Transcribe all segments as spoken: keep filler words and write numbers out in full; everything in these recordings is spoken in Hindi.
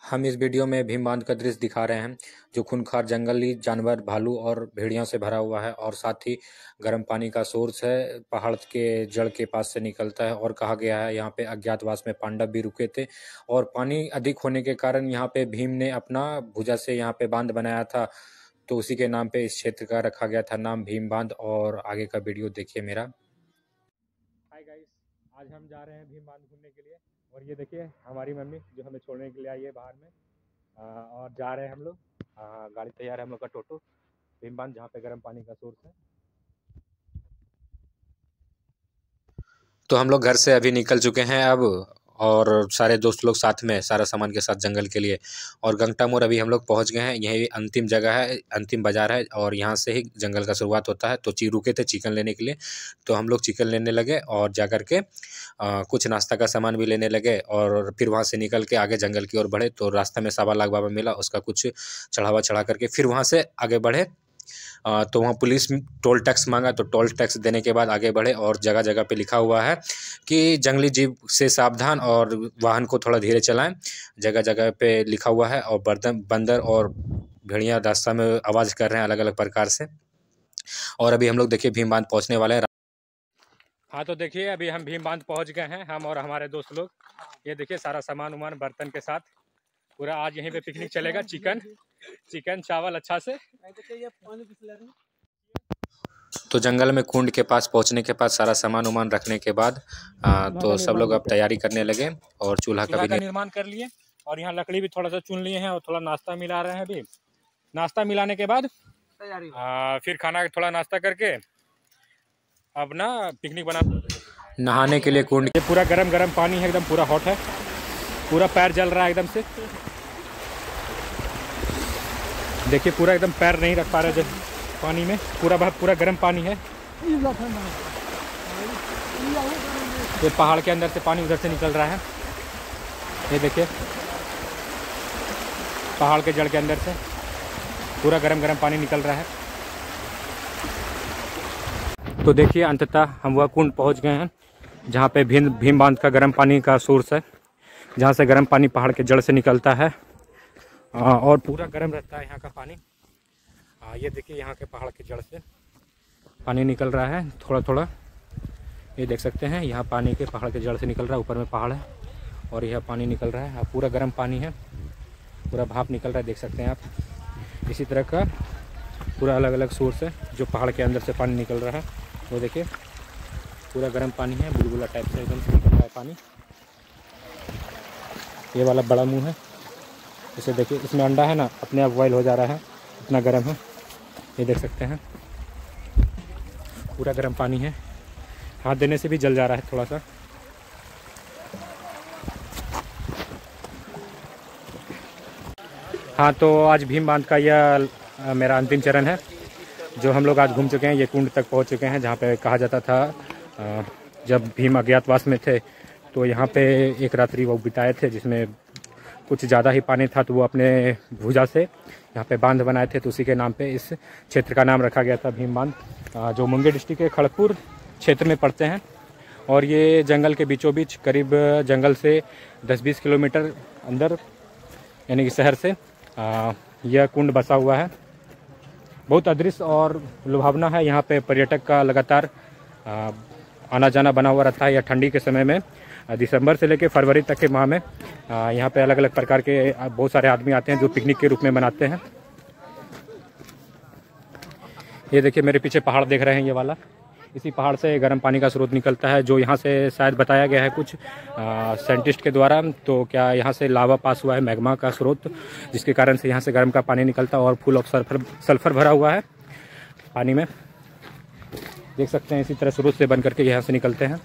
हम इस वीडियो में भीम बांध का दृश्य दिखा रहे हैं जो खूंखार जंगली जानवर भालू और भेड़ियों से भरा हुआ है और साथ ही गर्म पानी का सोर्स है। पहाड़ के जड़ के पास से निकलता है और कहा गया है यहाँ पे अज्ञातवास में पांडव भी रुके थे और पानी अधिक होने के कारण यहाँ पे भीम ने अपना भुजा से यहाँ पे बांध बनाया था, तो उसी के नाम पे इस क्षेत्र का रखा गया था नाम भीम बांध। और आगे का वीडियो देखिए मेरा। हाय गाइस, आज हम जा रहे हैं भीम बांध घूमने के लिए और ये देखिए हमारी मम्मी जो हमें छोड़ने के लिए आई है बाहर में। आ, और जा रहे हैं हम लोग। गाड़ी तैयार है हम लोग का टोटो भीम बांध, जहाँ पे गर्म पानी का सोर्स है। तो हम लोग घर से अभी निकल चुके हैं अब, और सारे दोस्त लोग साथ में सारा सामान के साथ जंगल के लिए। और गंगटा मोड़ अभी हम लोग पहुंच गए हैं, यही अंतिम जगह है, अंतिम बाजार है और यहाँ से ही जंगल का शुरुआत होता है। तो ची रुके थे चिकन लेने के लिए, तो हम लोग चिकन लेने लगे और जा कर के आ, कुछ नाश्ता का सामान भी लेने लगे और फिर वहाँ से निकल के आगे जंगल की ओर बढ़े। तो रास्ते में सवा लाख बाबा मिला, उसका कुछ चढ़ावा चढ़ा करके फिर वहाँ से आगे बढ़े। आ, तो वहाँ पुलिस टोल टैक्स मांगा, तो टोल टैक्स देने के बाद आगे बढ़े और जगह जगह पे लिखा हुआ है कि जंगली जीव से सावधान और वाहन को थोड़ा धीरे चलाएं, जगह जगह पे लिखा हुआ है। और बर्दन बंदर और भेड़िया रास्ता में आवाज़ कर रहे हैं अलग अलग प्रकार से। और अभी हम लोग देखिए भीम बांध पहुँचने वाले हैं। हाँ तो देखिए अभी हम भीम बांध पहुँच गए हैं, हम और हमारे दोस्त लोग। ये देखिए सारा सामान उमान बर्तन के साथ पूरा आज यहीं पे पिकनिक चलेगा। चिकन चिकन चावल अच्छा से। तो जंगल में कुंड के पास पहुंचने के बाद सारा सामान उमान रखने के बाद आ, तो सब लोग अब तैयारी करने लगे और चूल्हा का भी निर्माण कर लिए। और यहाँ लकड़ी भी थोड़ा सा चुन लिए हैं और थोड़ा नाश्ता मिला रहे हैं। अभी नाश्ता मिलाने के बाद आ, फिर खाना थोड़ा नाश्ता करके अब ना पिकनिक बना नहाने के लिए कुंड। ये पूरा गरम गरम पानी है, एकदम पूरा हॉट है, पूरा पैर जल रहा है एकदम से। देखिए पूरा एकदम पैर नहीं रख पा रहे पानी में, पूरा बहुत पूरा गर्म पानी है। ये पहाड़ के अंदर से पानी उधर से निकल रहा है, ये देखिए पहाड़ के जड़ के अंदर से पूरा गरम गरम पानी निकल रहा है। तो देखिए अंततः हम वह कुंड पहुंच गए हैं जहां पे भीम भीम बांध का गर्म पानी का सोर्स है, जहां से गर्म पानी पहाड़ के जड़ से निकलता है और पूरा गर्म रहता है यहाँ का पानी। आ, ये देखिए यहाँ के पहाड़ के जड़ से पानी निकल रहा है थोड़ा थोड़ा, ये देख सकते हैं यहाँ पानी के पहाड़ के जड़ से निकल रहा है। ऊपर में पहाड़ है और यह पानी निकल रहा है, पूरा गर्म पानी है, पूरा भाप निकल रहा है, देख सकते हैं आप। इसी तरह का पूरा अलग अलग सोर्स है जो पहाड़ के अंदर से पानी निकल रहा है। वो देखिए पूरा गर्म पानी है, बुलबुला टाइप से एकदम से निकल रहा है पानी। ये वाला बड़ा मुँह है, इसे देखिए, इसमें अंडा है ना, अपने आप बॉयल हो जा रहा है, इतना गर्म है, ये देख सकते हैं। पूरा गर्म पानी है, हाथ देने से भी जल जा रहा है थोड़ा सा। हाँ तो आज भीम बांध का यह मेरा अंतिम चरण है जो हम लोग आज घूम चुके हैं। ये कुंड तक पहुंच चुके हैं जहाँ पे कहा जाता था जब भीम अज्ञातवास में थे तो यहाँ पे एक रात्रि वो बिताए थे, जिसमें कुछ ज़्यादा ही पानी था, तो वो अपने भुजा से यहाँ पे बांध बनाए थे, तो उसी के नाम पे इस क्षेत्र का नाम रखा गया था भीम बांध, जो मुंगेर डिस्ट्रिक्ट के खड़गपुर क्षेत्र में पड़ते हैं। और ये जंगल के बीचों बीच करीब जंगल से दस बीस किलोमीटर अंदर यानी कि शहर से आ, यह कुंड बसा हुआ है। बहुत अदृश्य और लुभावना है, यहाँ पे पर्यटक का लगातार आ, आना जाना बना हुआ रहता है। या ठंडी के समय में दिसंबर से लेकर फरवरी तक के माह में यहाँ पे अलग अलग प्रकार के बहुत सारे आदमी आते हैं जो पिकनिक के रूप में मनाते हैं। ये देखिए मेरे पीछे पहाड़ देख रहे हैं, ये वाला, इसी पहाड़ से गर्म पानी का स्रोत निकलता है, जो यहाँ से शायद बताया गया है कुछ साइंटिस्ट के द्वारा। तो क्या यहाँ से लावा पास हुआ है, मैग्मा का स्रोत, जिसके कारण से यहाँ से गर्म का पानी निकलता है और फुल ऑफ सल्फर सल्फर भरा हुआ है पानी में, देख सकते हैं। इसी तरह स्रोत से बन करके यहाँ से निकलते हैं।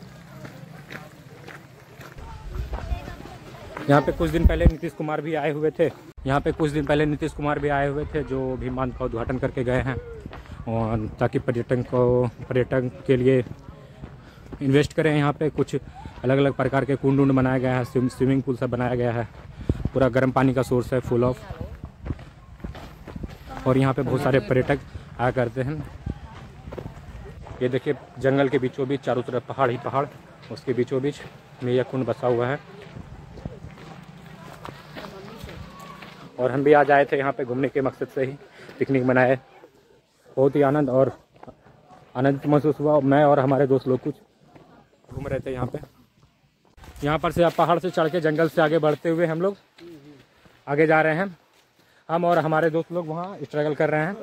यहाँ पे कुछ दिन पहले नीतीश कुमार भी आए हुए थे यहाँ पे कुछ दिन पहले नीतीश कुमार भी आए हुए थे जो भीम बांध का उद्घाटन करके गए हैं, और ताकि पर्यटन को पर्यटन के लिए इन्वेस्ट करें। यहाँ पे कुछ अलग अलग प्रकार के कुंड उंड बनाया गया है, स्विमिंग पूल सब बनाया गया है, पूरा गर्म पानी का सोर्स है फुल ऑफ। और यहाँ पे बहुत सारे पर्यटक आया करते हैं। ये देखिए जंगल के बीचों बीच चारों तरफ पहाड़ ही पहाड़, उसके बीचों बीच में यह कुंड बसा हुआ है। और हम भी आज आए थे यहाँ पे घूमने के मकसद से ही पिकनिक मनाए। बहुत ही आनंद और आनंद महसूस हुआ। मैं और हमारे दोस्त लोग कुछ घूम रहे थे यहाँ पे। यहाँ पर से आप पहाड़ से चढ़ के जंगल से आगे बढ़ते हुए हम लोग आगे जा रहे हैं। हम और हमारे दोस्त लोग वहाँ स्ट्रगल कर रहे हैं।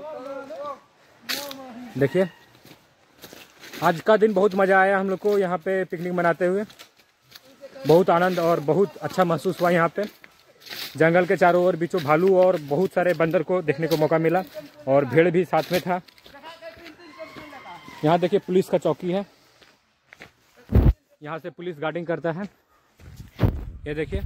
देखिए आज का दिन बहुत मज़ा आया हम लोग को यहाँ पे पिकनिक मनाते हुए। बहुत आनंद और बहुत अच्छा महसूस हुआ। यहाँ पे जंगल के चारों ओर बीचों भालू और बहुत सारे बंदर को देखने को मौका मिला और भेड़ भी साथ में था। यहाँ देखिए पुलिस का चौकी है, यहाँ से पुलिस गार्डिंग करता है। ये देखिए,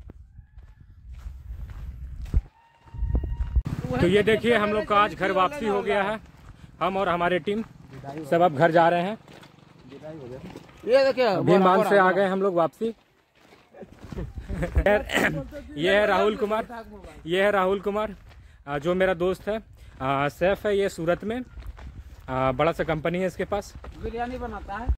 तो ये देखिए हम लोग का आज घर वापसी हो गया है। हम और हमारे टीम सब अब घर जा रहे हैं। ये देखिए भीमान से आ गए हम लोग वापसी। ये है राहुल कुमार, ये है राहुल कुमार जो मेरा दोस्त है। सैफ है ये सूरत में, बड़ा सा कंपनी है इसके पास, बिरयानी बनाता है।